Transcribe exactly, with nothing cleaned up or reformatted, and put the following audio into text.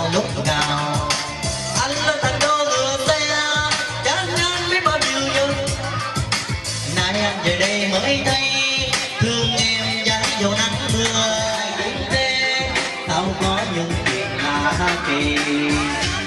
nào lúc nào. Anh lên thành đô ngựa xe chán ngán biết bao nhiêu nhân. Nay anh về đây mới thấy thương em dáng vô nắng mưa. Tao có những chuyện lạ kỳ